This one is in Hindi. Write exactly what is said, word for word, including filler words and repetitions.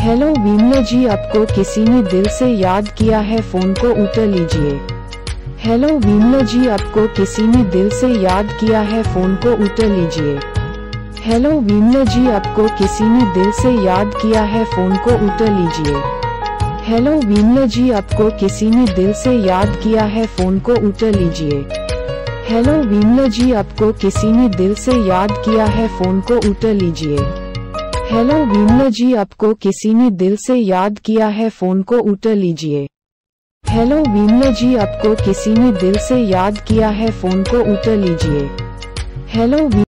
हेलो विमला जी, आपको किसी ने दिल से याद किया है, फोन को उठा लीजिए। हेलो विमला जी, आपको किसी ने दिल से याद किया है, फोन को उठा लीजिए। हेलो विमला जी, आपको किसी ने दिल से याद किया है, फोन को उठा लीजिए। हेलो विमला जी, आपको किसी ने दिल से याद किया है, फोन को उठा लीजिए। हेलो विमला जी, आपको किसी ने दिल से याद किया है, फोन को उठा लीजिए। हेलो विमला जी, आपको किसी ने दिल से याद किया है, फोन को उठा लीजिए। हेलो विमला जी, आपको किसी ने दिल से याद किया है, फोन को उठा लीजिए। हेलो